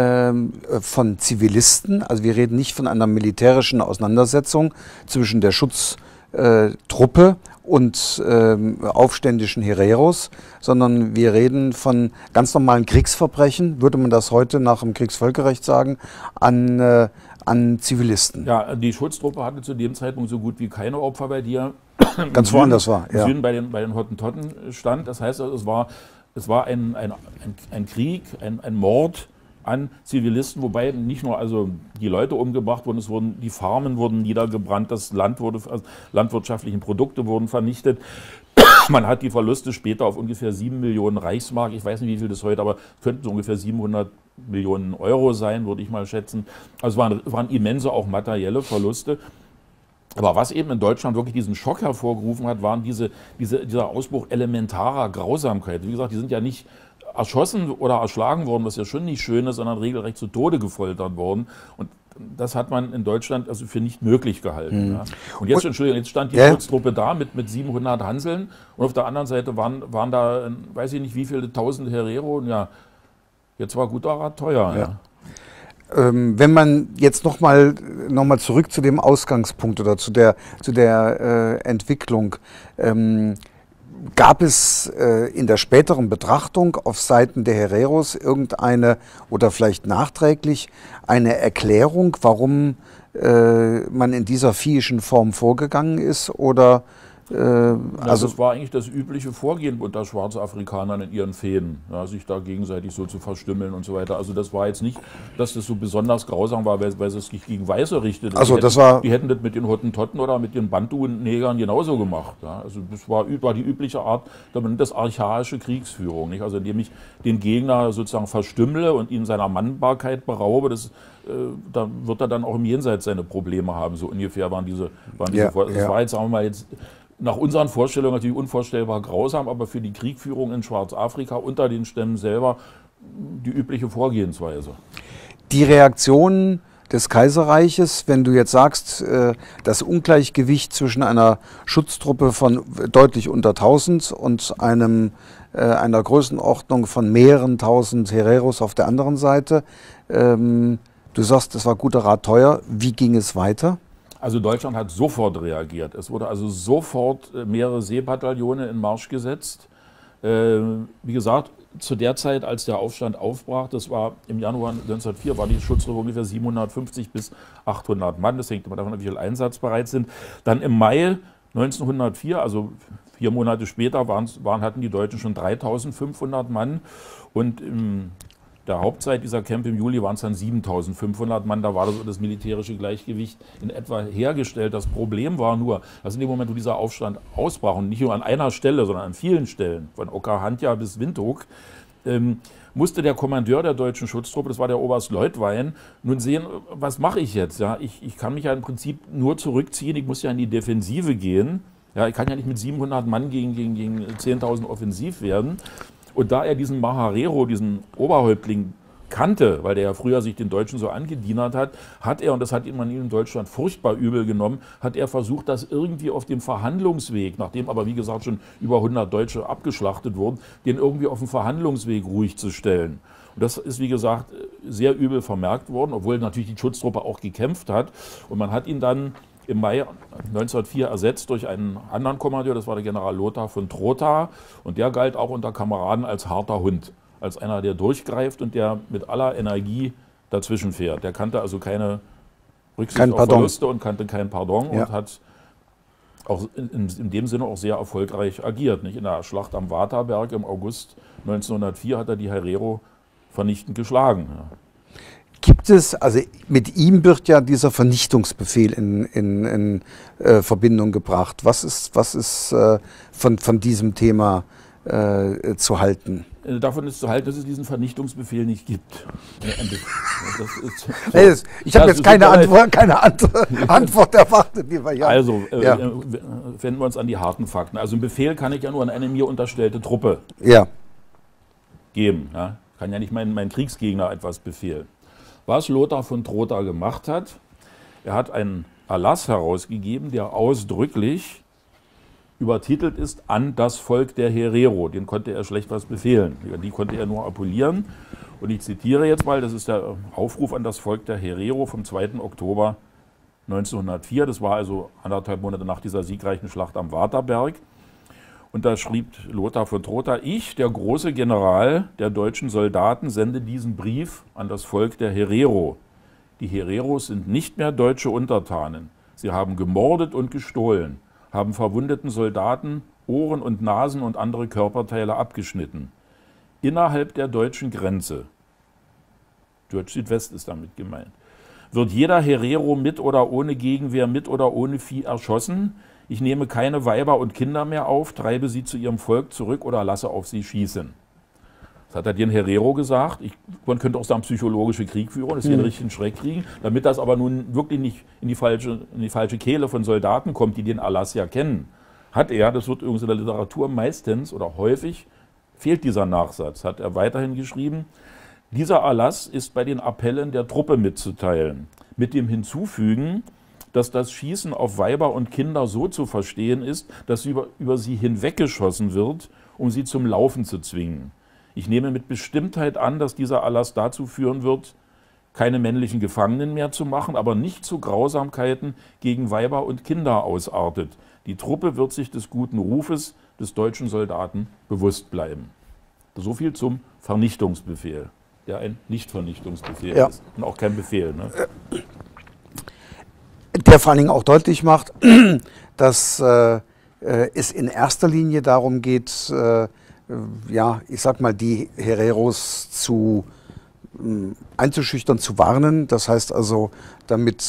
von Zivilisten, also wir reden nicht von einer militärischen Auseinandersetzung zwischen der Schutztruppe und aufständischen Hereros, sondern wir reden von ganz normalen Kriegsverbrechen, würde man das heute nach dem Kriegsvölkerrecht sagen, an Zivilisten. Ja, die Schutztruppe hatte zu dem Zeitpunkt so gut wie keine Opfer, weil die ja ganz woanders war. Im Süden bei den Hottentotten stand. Das heißt, es war ein Krieg, ein Mord an Zivilisten, wobei nicht nur also die Leute umgebracht wurden, die Farmen wurden niedergebrannt, das Land landwirtschaftliche Produkte wurden vernichtet. Man hat die Verluste später auf ungefähr 7 Millionen Reichsmark, ich weiß nicht, wie viel das heute, aber könnten so ungefähr 700 Millionen Euro sein, würde ich mal schätzen. Also es waren immense auch materielle Verluste. Aber was eben in Deutschland wirklich diesen Schock hervorgerufen hat, waren dieser Ausbruch elementarer Grausamkeit. Wie gesagt, die sind ja nicht erschossen oder erschlagen worden, was ja schon nicht schön ist, sondern regelrecht zu Tode gefoltert worden. Und das hat man in Deutschland also für nicht möglich gehalten. Ja. Und jetzt, Entschuldigung, jetzt stand die Schutztruppe da mit 700 Hanseln und auf der anderen Seite waren da, weiß ich nicht wie viele tausend Herero. Und ja, jetzt war guter Rat teuer. Ja. Wenn man jetzt noch mal zurück zu dem Ausgangspunkt oder zu der Entwicklung, gab es in der späteren Betrachtung auf Seiten der Hereros irgendeine oder vielleicht nachträglich eine Erklärung, warum man in dieser viehischen Form vorgegangen ist? Oder also das war eigentlich das übliche Vorgehen unter Schwarzafrikanern in ihren Fehden, ja, sich da gegenseitig so zu verstümmeln und so weiter. Also das war jetzt nicht, dass das so besonders grausam war, weil es sich gegen Weiße richtete. Also die hätten das mit den Hottentotten oder mit den Bantu-Negern genauso gemacht. Ja. Also das war die übliche Art, man nennt das archaische Kriegsführung, nicht? Also indem ich den Gegner sozusagen verstümmle und ihn seiner Mannbarkeit beraube, da wird er dann auch im Jenseits seine Probleme haben. So ungefähr waren diese das war jetzt, sagen wir mal, jetzt nach unseren Vorstellungen natürlich unvorstellbar grausam, aber für die Kriegführung in Schwarzafrika unter den Stämmen selber die übliche Vorgehensweise. Die Reaktion des Kaiserreiches, wenn du jetzt sagst, das Ungleichgewicht zwischen einer Schutztruppe von deutlich unter 1000 und einer Größenordnung von mehreren tausend Hereros auf der anderen Seite, du sagst, das war guter Rat teuer. Wie ging es weiter? Also Deutschland hat sofort reagiert. Es wurde also sofort mehrere Seebataillone in Marsch gesetzt. Wie gesagt, zu der Zeit, als der Aufstand aufbrach, das war im Januar 1904, war die Schutztruppe ungefähr 750 bis 800 Mann. Das hängt immer davon ab, wie viel einsatzbereit sind. Dann im Mai 1904, also 4 Monate später, hatten die Deutschen schon 3500 Mann. Und in der Hauptzeit dieser Kämpfe im Juli waren es dann 7500 Mann. Da war das militärische Gleichgewicht in etwa hergestellt. Das Problem war nur, dass in dem Moment, wo dieser Aufstand ausbrach, und nicht nur an einer Stelle, sondern an vielen Stellen, von Okahandja bis Windhoek, musste der Kommandeur der deutschen Schutztruppe, das war der Oberst Leutwein, nun sehen, was mache ich jetzt? Ja, ich kann mich ja im Prinzip nur zurückziehen, ich muss ja in die Defensive gehen. Ja, ich kann ja nicht mit 700 Mann gegen 10.000 offensiv werden. Und da er diesen Maharero, diesen Oberhäuptling, kannte, weil der ja früher sich den Deutschen so angedienert hat er, und das hat man ihm in Deutschland furchtbar übel genommen, hat er versucht, das irgendwie auf dem Verhandlungsweg, nachdem aber wie gesagt schon über 100 Deutsche abgeschlachtet wurden, den irgendwie auf dem Verhandlungsweg ruhig zu stellen. Und das ist, wie gesagt, sehr übel vermerkt worden, obwohl natürlich die Schutztruppe auch gekämpft hat. Und man hat ihn dann im Mai 1904 ersetzt durch einen anderen Kommandeur, das war der General Lothar von Trotha. Und der galt auch unter Kameraden als harter Hund, als einer, der durchgreift und der mit aller Energie dazwischen fährt. Der kannte also keine Rücksicht auf Verluste und kannte kein Pardon und hat auch in dem Sinne auch sehr erfolgreich agiert. Nicht? In der Schlacht am Waterberg im August 1904 hat er die Herero vernichtend geschlagen. Gibt es, also mit ihm wird ja dieser Vernichtungsbefehl in Verbindung gebracht. Was ist von diesem Thema zu halten? Davon ist zu halten, dass es diesen Vernichtungsbefehl nicht gibt. Ich habe jetzt keine Antwort erwartet, lieber Jan. Also, wenden wir uns an die harten Fakten. Also, einen Befehl kann ich ja nur an eine mir unterstellte Truppe geben. Ja? Kann ja nicht mein Kriegsgegner etwas befehlen. Was Lothar von Trotha gemacht hat, er hat einen Erlass herausgegeben, der ausdrücklich übertitelt ist an das Volk der Herero. Den konnte er schlecht was befehlen. Die konnte er nur appellieren. Und ich zitiere jetzt mal, das ist der Aufruf an das Volk der Herero vom 2. Oktober 1904. Das war also 1,5 Monate nach dieser siegreichen Schlacht am Waterberg. Und da schrieb Lothar von Trotha: Ich, der große General der deutschen Soldaten, sende diesen Brief an das Volk der Herero. Die Hereros sind nicht mehr deutsche Untertanen. Sie haben gemordet und gestohlen, haben verwundeten Soldaten Ohren und Nasen und andere Körperteile abgeschnitten. Innerhalb der deutschen Grenze, Deutsch-Südwest ist damit gemeint, wird jeder Herero mit oder ohne Gegenwehr, mit oder ohne Vieh erschossen. Ich nehme keine Weiber und Kinder mehr auf, treibe sie zu ihrem Volk zurück oder lasse auf sie schießen. Das hat er den Herero gesagt. Man könnte auch sagen, psychologische Krieg führen, dass sie einen richtigen Schreck kriegen. Damit das aber nun wirklich nicht in die falsche Kehle von Soldaten kommt, die den Erlass ja kennen, hat er, das wird übrigens in der Literatur meistens oder häufig, fehlt dieser Nachsatz, hat er weiterhin geschrieben: Dieser Erlass ist bei den Appellen der Truppe mitzuteilen, mit dem Hinzufügen, dass das Schießen auf Weiber und Kinder so zu verstehen ist, dass über sie hinweggeschossen wird, um sie zum Laufen zu zwingen. Ich nehme mit Bestimmtheit an, dass dieser Erlass dazu führen wird, keine männlichen Gefangenen mehr zu machen, aber nicht zu Grausamkeiten gegen Weiber und Kinder ausartet. Die Truppe wird sich des guten Rufes des deutschen Soldaten bewusst bleiben. So viel zum Vernichtungsbefehl, der ein Nicht-Vernichtungsbefehl ist und auch kein Befehl. Ne? Der vor allen Dingen auch deutlich macht, dass es in erster Linie darum geht, ich sag mal, die Hereros einzuschüchtern, zu warnen. Das heißt also, damit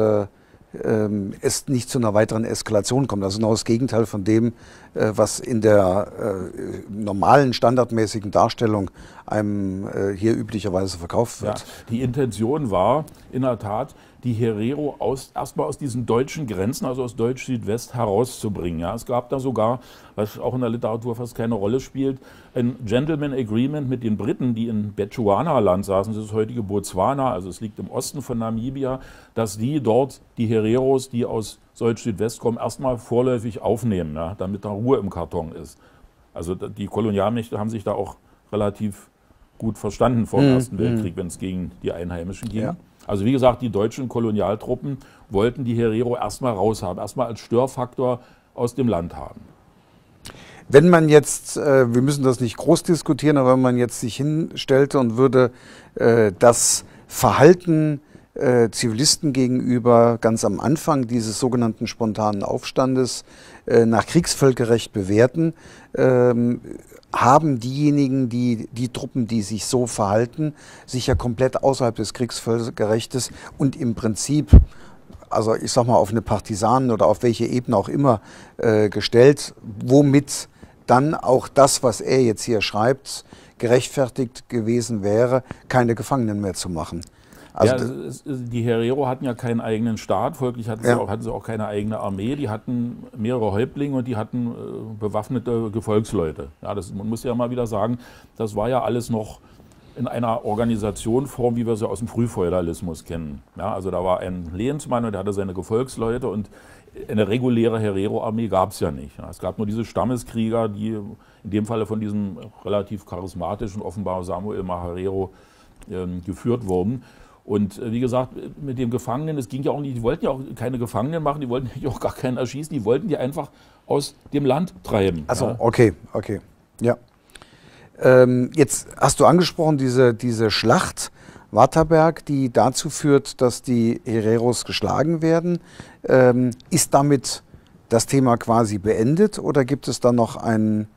es nicht zu einer weiteren Eskalation kommt. Also genau das Gegenteil von dem, was in der normalen, standardmäßigen Darstellung einem hier üblicherweise verkauft wird. Ja, die Intention war in der Tat, die Herero erstmal aus diesen deutschen Grenzen, also aus Deutsch-Südwest, herauszubringen. Ja, es gab da sogar, was auch in der Literatur fast keine Rolle spielt, ein Gentleman Agreement mit den Briten, die in Bechuanaland saßen, das ist das heutige Botswana, also es liegt im Osten von Namibia, dass die dort die Hereros, die aus Deutsch-Südwest kommen, erstmal vorläufig aufnehmen, ja, damit da Ruhe im Karton ist. Also die Kolonialmächte haben sich da auch relativ gut verstanden vor dem Ersten Weltkrieg, wenn es gegen die Einheimischen ging. Ja. Also wie gesagt, die deutschen Kolonialtruppen wollten die Herero erstmal raushaben, erstmal als Störfaktor aus dem Land haben. Wenn man jetzt, wir müssen das nicht groß diskutieren, aber wenn man jetzt sich hinstellte und würde das Verhalten Zivilisten gegenüber ganz am Anfang dieses sogenannten spontanen Aufstandes nach Kriegsvölkerrecht bewerten, haben diejenigen, die Truppen, die sich so verhalten, sich ja komplett außerhalb des Kriegsvölkerrechtes und im Prinzip, also ich sag mal auf eine Partisanen- oder auf welche Ebene auch immer gestellt, womit dann auch das, was er jetzt hier schreibt, gerechtfertigt gewesen wäre, keine Gefangenen mehr zu machen. Also ja, die Herero hatten ja keinen eigenen Staat, folglich hatten sie auch keine eigene Armee, die hatten mehrere Häuptlinge und die hatten bewaffnete Gefolgsleute. Ja, man muss ja mal wieder sagen, das war ja alles noch in einer Organisationform, wie wir sie aus dem Frühfeudalismus kennen. Ja, also da war ein Lehensmann und der hatte seine Gefolgsleute und eine reguläre Herero-Armee gab es ja nicht. Ja, es gab nur diese Stammeskrieger, die in dem Falle von diesem relativ charismatischen, offenbar Samuel Maharero, geführt wurden. Und wie gesagt, mit dem Gefangenen, es ging ja auch nicht, die wollten ja auch keine Gefangenen machen, die wollten ja auch gar keinen erschießen, die wollten die einfach aus dem Land treiben. Also, ja. okay, ja. Jetzt hast du angesprochen, diese Schlacht Waterberg, die dazu führt, dass die Hereros geschlagen werden. Ist damit das Thema quasi beendet oder gibt es da noch einen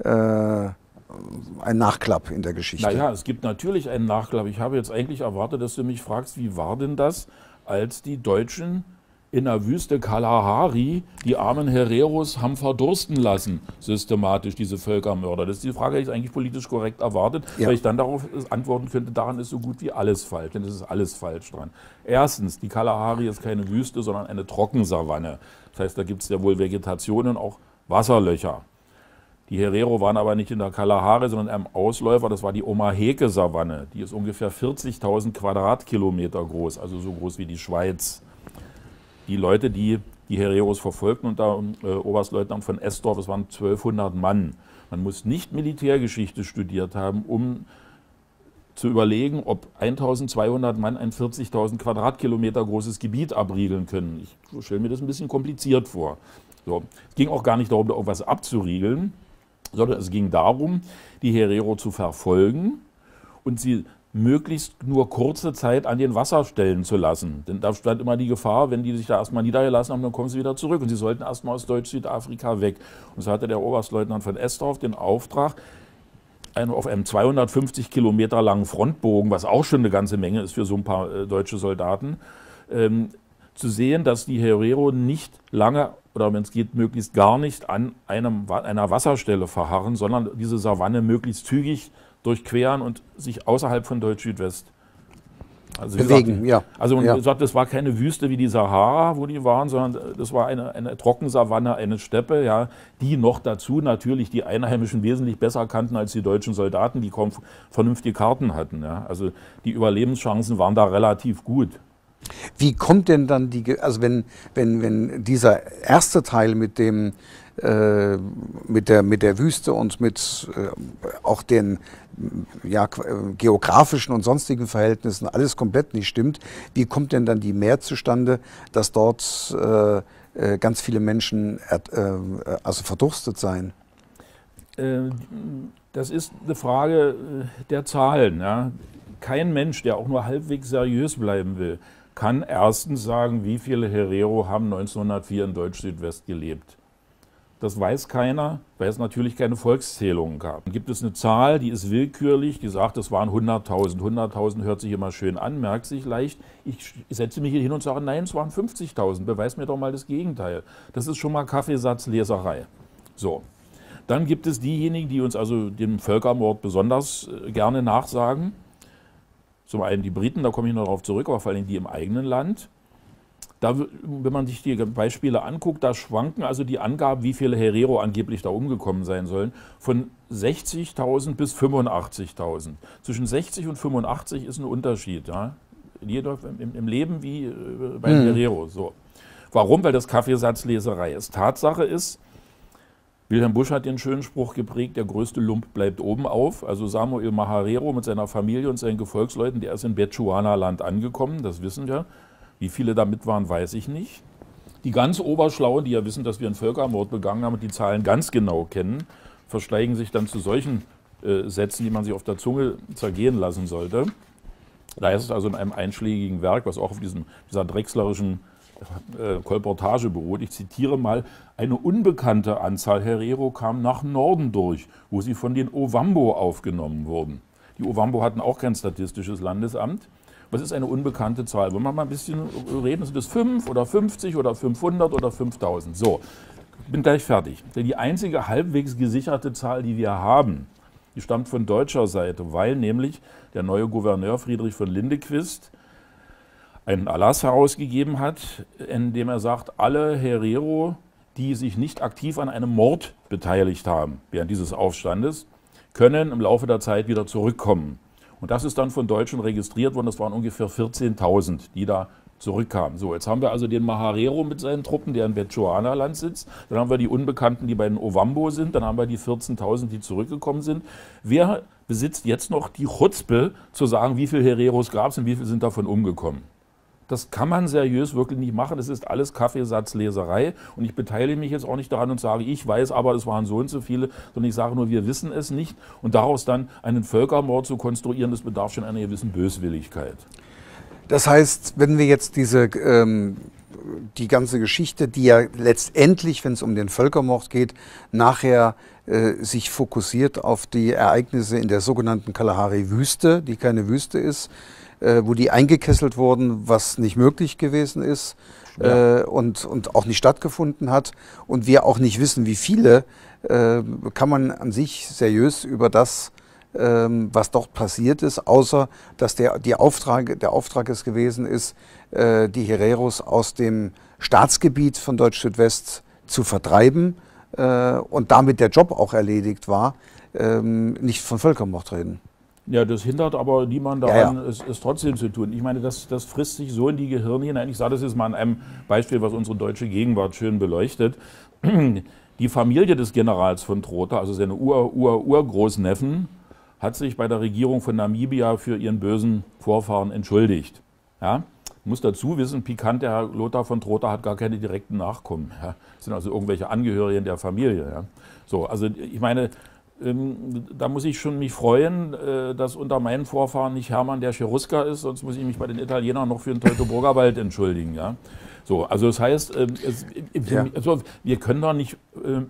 Nachklapp in der Geschichte? Naja, es gibt natürlich einen Nachklapp. Ich habe jetzt eigentlich erwartet, dass du mich fragst, wie war denn das, als die Deutschen in der Wüste Kalahari die armen Hereros haben verdursten lassen, systematisch, diese Völkermörder. Das ist die Frage, die ich eigentlich politisch korrekt erwartet, Ja. weil ich dann darauf antworten könnte, daran ist so gut wie alles falsch, denn es ist alles falsch dran. Erstens, die Kalahari ist keine Wüste, sondern eine Trockensavanne. Das heißt, da gibt es ja wohl Vegetation und auch Wasserlöcher. Die Herero waren aber nicht in der Kalahari, sondern in einem Ausläufer, das war die Omaheke-Savanne. Die ist ungefähr 40.000 Quadratkilometer groß, also so groß wie die Schweiz. Die Leute, die die Hereros verfolgten unter Oberstleutnant von Esdorf, es waren 1200 Mann. Man muss nicht Militärgeschichte studiert haben, um zu überlegen, ob 1200 Mann ein 40.000 Quadratkilometer großes Gebiet abriegeln können. Ich stelle mir das ein bisschen kompliziert vor. So. Es ging auch gar nicht darum, da irgendwas abzuriegeln, sondern es ging darum, die Herero zu verfolgen und sie möglichst nur kurze Zeit an den Wasser stellen zu lassen. Denn da stand immer die Gefahr, wenn die sich da erstmal niedergelassen haben, dann kommen sie wieder zurück. Und sie sollten erstmal aus Deutsch-Südafrika weg. Und so hatte der Oberstleutnant von Esdorf den Auftrag, auf einem 250 Kilometer langen Frontbogen, was auch schon eine ganze Menge ist für so ein paar deutsche Soldaten, zu sehen, dass die Herero nicht lange oder wenn es geht, möglichst gar nicht an einer Wasserstelle verharren, sondern diese Savanne möglichst zügig durchqueren und sich außerhalb von Deutsch-Südwest bewegen. Ja. Also man Ja. sagt, das war keine Wüste wie die Sahara, wo die waren, sondern das war eine Trockensavanne, eine Steppe, ja, die noch dazu natürlich die Einheimischen wesentlich besser kannten als die deutschen Soldaten, die kaum vernünftige Karten hatten. Ja. Also die Überlebenschancen waren da relativ gut. Wie kommt denn dann also wenn dieser erste Teil mit dem mit der Wüste und mit auch den geografischen und sonstigen Verhältnissen alles komplett nicht stimmt, wie kommt denn dann die Mehr zustande, dass dort ganz viele Menschen also verdurstet seien? Das ist eine Frage der Zahlen. Ja. Kein Mensch, der auch nur halbwegs seriös bleiben will, kann erstens sagen, wie viele Herero haben 1904 in Deutsch-Südwest gelebt. Das weiß keiner, weil es natürlich keine Volkszählungen gab. Dann gibt es eine Zahl, die ist willkürlich, die sagt, es waren 100.000. 100.000 hört sich immer schön an, merkt sich leicht. Ich setze mich hier hin und sage, nein, es waren 50.000. Beweis mir doch mal das Gegenteil. Das ist schon mal Kaffeesatzleserei. So. Dann gibt es diejenigen, die uns also den Völkermord besonders gerne nachsagen. Zum einen die Briten, da komme ich noch darauf zurück, aber vor allem die im eigenen Land. Da, wenn man sich die Beispiele anguckt, da schwanken also die Angaben, wie viele Herero angeblich da umgekommen sein sollen, von 60.000 bis 85.000. Zwischen 60 und 85 ist ein Unterschied. Ja? Jeder im Leben wie bei den Herero. So. Warum? Weil das Kaffeesatzleserei ist. Tatsache ist, Wilhelm Busch hat den schönen Spruch geprägt, der größte Lump bleibt oben auf. Also Samuel Maharero mit seiner Familie und seinen Gefolgsleuten, der ist in Bechuanaland angekommen, das wissen wir. Wie viele damit waren, weiß ich nicht. Die ganz Oberschlauen, die ja wissen, dass wir einen Völkermord begangen haben und die Zahlen ganz genau kennen, versteigen sich dann zu solchen Sätzen, die man sich auf der Zunge zergehen lassen sollte. Da ist es also in einem einschlägigen Werk, was auch auf dieser drechslerischen Kolportage beruht. Ich zitiere mal, eine unbekannte Anzahl Herero kam nach Norden durch, wo sie von den Ovambo aufgenommen wurden. Die Ovambo hatten auch kein statistisches Landesamt. Was ist eine unbekannte Zahl? Wenn wir mal ein bisschen reden, sind es 5 oder 50 oder 500 oder 5000. So, ich bin gleich fertig. Denn die einzige halbwegs gesicherte Zahl, die wir haben, die stammt von deutscher Seite, weil nämlich der neue Gouverneur Friedrich von Lindequist einen Erlass herausgegeben hat, in dem er sagt, alle Herero, die sich nicht aktiv an einem Mord beteiligt haben während dieses Aufstandes, können im Laufe der Zeit wieder zurückkommen. Und das ist dann von Deutschen registriert worden, das waren ungefähr 14.000, die da zurückkamen. So, jetzt haben wir also den Maharero mit seinen Truppen, der in Bechuanaland sitzt. Dann haben wir die Unbekannten, die bei den Ovambo sind. Dann haben wir die 14.000, die zurückgekommen sind. Wer besitzt jetzt noch die Chutzpe zu sagen, wie viele Hereros gab es und wie viele sind davon umgekommen. Das kann man seriös wirklich nicht machen. Das ist alles Kaffeesatzleserei. Und ich beteilige mich jetzt auch nicht daran und sage, ich weiß aber, es waren so und so viele, sondern ich sage nur, wir wissen es nicht. Und daraus dann einen Völkermord zu konstruieren, das bedarf schon einer gewissen Böswilligkeit. Das heißt, wenn wir jetzt die ganze Geschichte, die ja letztendlich, wenn es um den Völkermord geht, nachher sich fokussiert auf die Ereignisse in der sogenannten Kalahari-Wüste, die keine Wüste ist, wo die eingekesselt wurden, was nicht möglich gewesen ist und auch nicht stattgefunden hat. Und wir auch nicht wissen, wie viele, kann man an sich seriös über das, was dort passiert ist, außer dass der Auftrag es gewesen ist, die Hereros aus dem Staatsgebiet von Deutsch-Südwest zu vertreiben und damit der Job auch erledigt war, nicht von Völkermord reden. Ja, das hindert aber niemand daran, es trotzdem zu tun. Ich meine, das frisst sich so in die Gehirne hinein. Ich sage das jetzt mal an einem Beispiel, was unsere deutsche Gegenwart schön beleuchtet. Die Familie des Generals von Trotha, also seine Urgroßneffen, hat sich bei der Regierung von Namibia für ihren bösen Vorfahren entschuldigt. Ja? Ich muss dazu wissen, pikant, der Herr Lothar von Trotha hat gar keine direkten Nachkommen. Ja? Das sind also irgendwelche Angehörigen der Familie. Ja? So, also ich meine, da muss ich schon mich freuen, dass unter meinen Vorfahren nicht Hermann der Cherusker ist, sonst muss ich mich bei den Italienern noch für den Teutoburger Wald entschuldigen. Ja? So, also das heißt, also wir können da nicht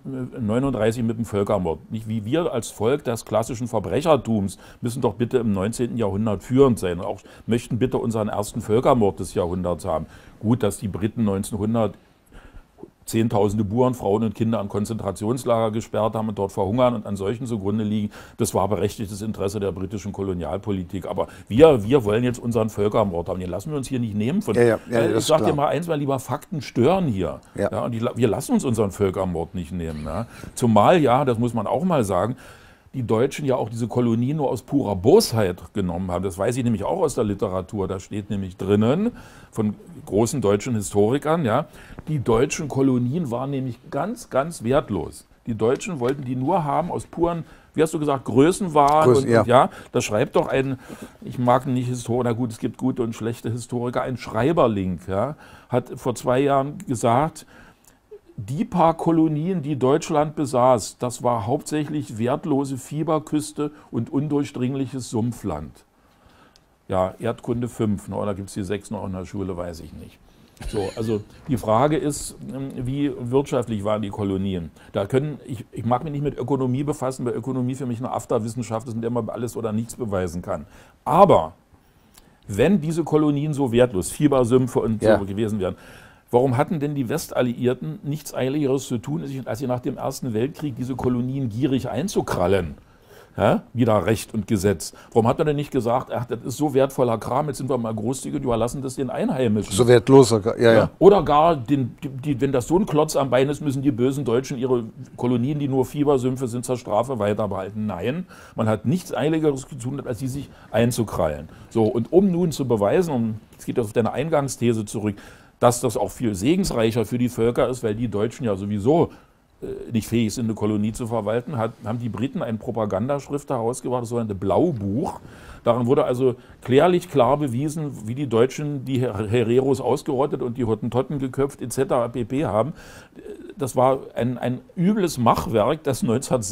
39 mit dem Völkermord, nicht wie wir als Volk des klassischen Verbrechertums, müssen doch bitte im 19. Jahrhundert führend sein und auch möchten bitte unseren ersten Völkermord des Jahrhunderts haben. Gut, dass die Briten 1900 Zehntausende Bauern, Frauen und Kinder an Konzentrationslager gesperrt haben und dort verhungern und an Seuchen zugrunde liegen. Das war berechtigtes Interesse der britischen Kolonialpolitik. Aber wir wollen jetzt unseren Völkermord haben. Den lassen wir uns hier nicht nehmen. Ich sage dir mal eins, weil lieber Fakten stören hier. Ja. Ja, und wir lassen uns unseren Völkermord nicht nehmen. Ja. Zumal ja, das muss man auch mal sagen, die Deutschen ja auch diese Kolonien nur aus purer Bosheit genommen haben. Das weiß ich nämlich auch aus der Literatur. Da steht nämlich drinnen von großen deutschen Historikern, ja, die deutschen Kolonien waren nämlich ganz, ganz wertlos. Die Deutschen wollten die nur haben aus puren, wie hast du gesagt, Größenwahn. Und ja, da schreibt doch ein, ich mag nicht Historiker, na gut, es gibt gute und schlechte Historiker, ein Schreiberling, ja, hat vor 2 Jahren gesagt, die paar Kolonien, die Deutschland besaß, das war hauptsächlich wertlose Fieberküste und undurchdringliches Sumpfland. Ja, Erdkunde 5, ne, oder gibt es die 6 noch in der Schule, weiß ich nicht. So, also die Frage ist, wie wirtschaftlich waren die Kolonien? Ich mag mich nicht mit Ökonomie befassen, weil Ökonomie für mich eine Afterwissenschaft ist, in der man alles oder nichts beweisen kann. Aber wenn diese Kolonien so wertlos, Fiebersümpfe und so gewesen wären, warum hatten denn die Westalliierten nichts Eiligeres zu tun, als sie nach dem Ersten Weltkrieg diese Kolonien gierig einzukrallen? Ja, wieder Recht und Gesetz. Warum hat man denn nicht gesagt, ach, das ist so wertvoller Kram, jetzt sind wir mal großzügig, überlassen das den Einheimischen? So wertloser, ja. Oder gar, wenn das so ein Klotz am Bein ist, müssen die bösen Deutschen ihre Kolonien, die nur Fiebersümpfe sind, zur Strafe weiter behalten. Nein, man hat nichts Eiligeres zu tun, als sie sich einzukrallen. So, und um nun zu beweisen, und es geht auf deine Eingangsthese zurück, dass das auch viel segensreicher für die Völker ist, weil die Deutschen ja sowieso nicht fähig sind, eine Kolonie zu verwalten, haben die Briten eine Propagandaschrift herausgebracht, das sogenannte Blaubuch. Darin wurde also klärlich klar bewiesen, wie die Deutschen die Hereros ausgerottet und die Hottentotten geköpft etc. pp. Haben. Das war ein übles Machwerk, das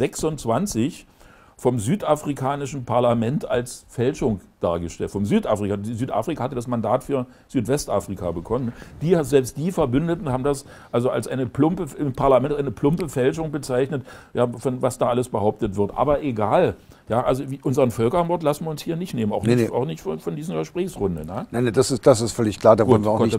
1926 vom südafrikanischen Parlament als Fälschung dargestellt. Südafrika hatte das Mandat für Südwestafrika bekommen. Selbst die Verbündeten haben das also als im Parlament eine plumpe Fälschung bezeichnet, ja, von was da alles behauptet wird. Aber egal. Ja, also unseren Völkermord lassen wir uns hier nicht nehmen, auch nicht von dieser Gesprächsrunde. Ne? Nein, das ist völlig klar, da wollen wir auch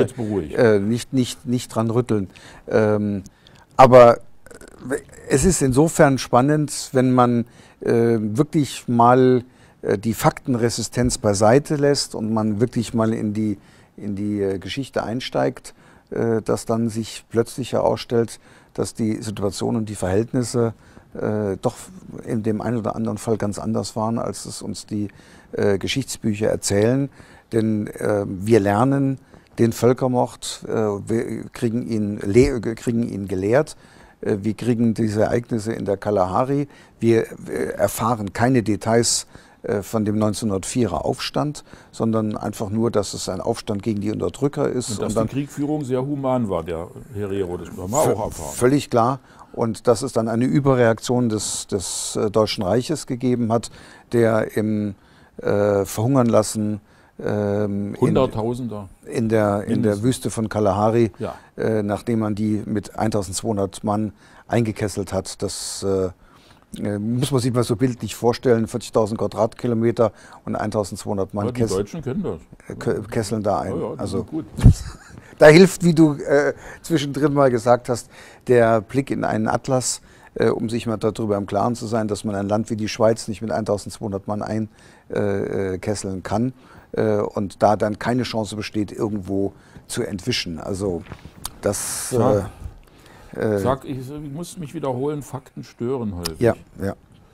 nicht dran rütteln. Aber es ist insofern spannend, wenn man wirklich mal die Faktenresistenz beiseite lässt und man wirklich mal in die Geschichte einsteigt, dass dann sich plötzlich herausstellt, dass die Situation und die Verhältnisse doch in dem einen oder anderen Fall ganz anders waren, als es uns die Geschichtsbücher erzählen. Denn wir lernen den Völkermord, wir kriegen ihn gelehrt. Wir kriegen diese Ereignisse in der Kalahari. Wir erfahren keine Details von dem 1904er Aufstand, sondern einfach nur, dass es ein Aufstand gegen die Unterdrücker ist. Und dass die Kriegführung sehr human war, der Herero, das haben wir auch erfahren. Völlig klar. Und dass es dann eine Überreaktion des Deutschen Reiches gegeben hat, der im Verhungern lassen Hunderttausender in der Wüste von Kalahari, ja. Nachdem man die mit 1200 Mann eingekesselt hat. Das muss man sich mal so bildlich vorstellen, 40.000 Quadratkilometer und 1200 Mann ja, die Deutschen kennen das. Kesseln da ein. Ja, also gut. Da hilft, wie du zwischendrin mal gesagt hast, der Blick in einen Atlas, um sich mal darüber im Klaren zu sein, dass man ein Land wie die Schweiz nicht mit 1200 Mann einkesseln kann und da dann keine Chance besteht, irgendwo zu entwischen. Also das... ich muss mich wiederholen, Fakten stören häufig. Ja, ja.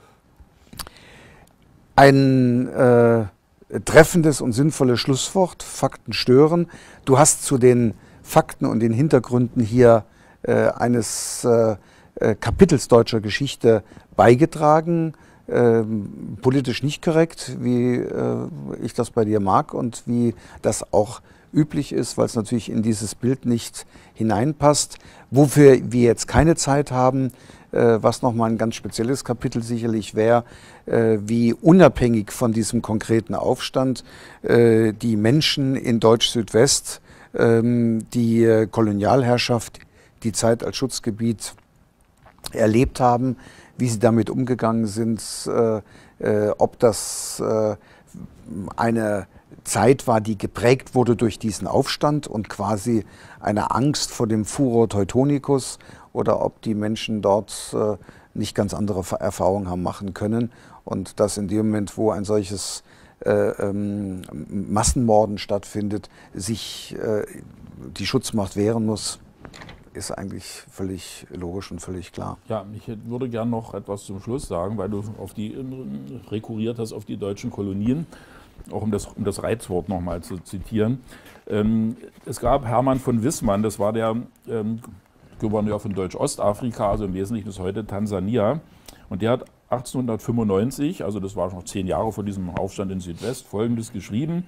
Ein treffendes und sinnvolles Schlusswort, Fakten stören. Du hast zu den Fakten und den Hintergründen hier eines Kapitels deutscher Geschichte beigetragen. Politisch nicht korrekt, wie ich das bei dir mag und wie das auch üblich ist, weil es natürlich in dieses Bild nicht hineinpasst. Wofür wir jetzt keine Zeit haben, was nochmal ein ganz spezielles Kapitel sicherlich wäre, wie unabhängig von diesem konkreten Aufstand die Menschen in Deutsch-Südwest die Kolonialherrschaft, die Zeit als Schutzgebiet erlebt haben, wie sie damit umgegangen sind, ob das eine Zeit war, die geprägt wurde durch diesen Aufstand und quasi eine Angst vor dem Furor Teutonicus oder ob die Menschen dort nicht ganz andere Erfahrungen haben machen können und dass in dem Moment, wo ein solches Massenmorden stattfindet, sich die Schutzmacht wehren muss, ist eigentlich völlig logisch und völlig klar. Ja, ich würde gern noch etwas zum Schluss sagen, weil du rekurriert hast auf die deutschen Kolonien, auch um das Reizwort nochmal zu zitieren. Es gab Hermann von Wissmann, das war der Gouverneur von Deutsch-Ostafrika, also im Wesentlichen ist heute Tansania, und der hat 1895, also das war noch 10 Jahre vor diesem Aufstand in Südwest, Folgendes geschrieben: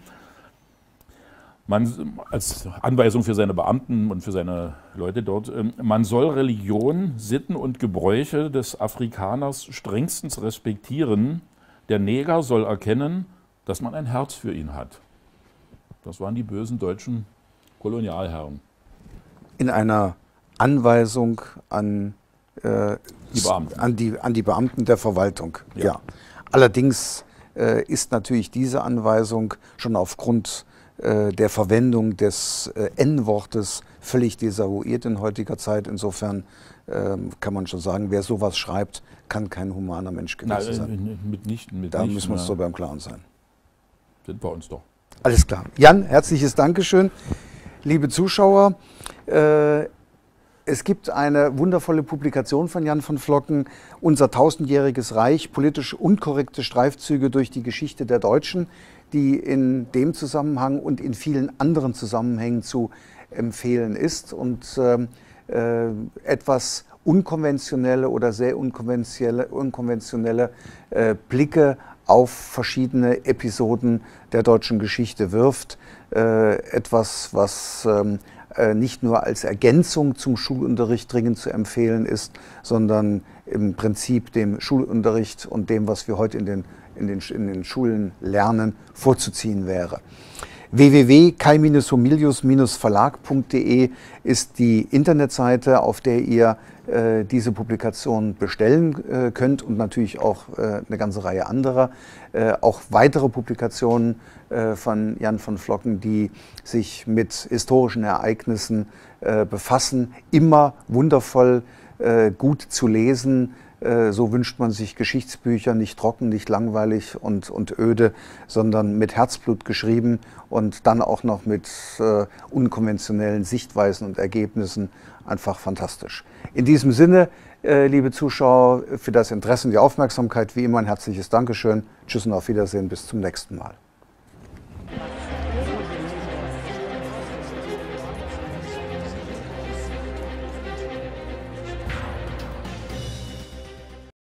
als Anweisung für seine Beamten und für seine Leute dort: Man soll Religion, Sitten und Gebräuche des Afrikaners strengstens respektieren. Der Neger soll erkennen, dass man ein Herz für ihn hat. Das waren die bösen deutschen Kolonialherren. In einer Anweisung an die Beamten der Verwaltung. Ja. Ja. Allerdings ist natürlich diese Anweisung schon aufgrund der Verwendung des N-Wortes völlig desavouiert in heutiger Zeit. Insofern kann man schon sagen, wer sowas schreibt, kann kein humaner Mensch gewesen sein. Da müssen wir uns so beim Klaren sein. Sind wir uns doch. Alles klar. Jan, herzliches Dankeschön. Liebe Zuschauer, es gibt eine wundervolle Publikation von Jan von Flocken, Unser 1000-jähriges Reich, politisch unkorrekte Streifzüge durch die Geschichte der Deutschen, die in dem Zusammenhang und in vielen anderen Zusammenhängen zu empfehlen ist und etwas unkonventionelle oder sehr unkonventionelle Blicke auf verschiedene Episoden der deutschen Geschichte wirft. Etwas, was nicht nur als Ergänzung zum Schulunterricht dringend zu empfehlen ist, sondern im Prinzip dem Schulunterricht und dem, was wir heute in den Schulen lernen, vorzuziehen wäre. www.kai-homilius-verlag.de ist die Internetseite, auf der ihr diese Publikation bestellen könnt und natürlich auch eine ganze Reihe anderer, auch weitere Publikationen von Jan von Flocken, die sich mit historischen Ereignissen befassen, immer wundervoll gut zu lesen. So wünscht man sich Geschichtsbücher, nicht trocken, nicht langweilig und öde, sondern mit Herzblut geschrieben und dann auch noch mit unkonventionellen Sichtweisen und Ergebnissen. Einfach fantastisch. In diesem Sinne, liebe Zuschauer, für das Interesse und die Aufmerksamkeit wie immer ein herzliches Dankeschön. Tschüss und auf Wiedersehen, bis zum nächsten Mal.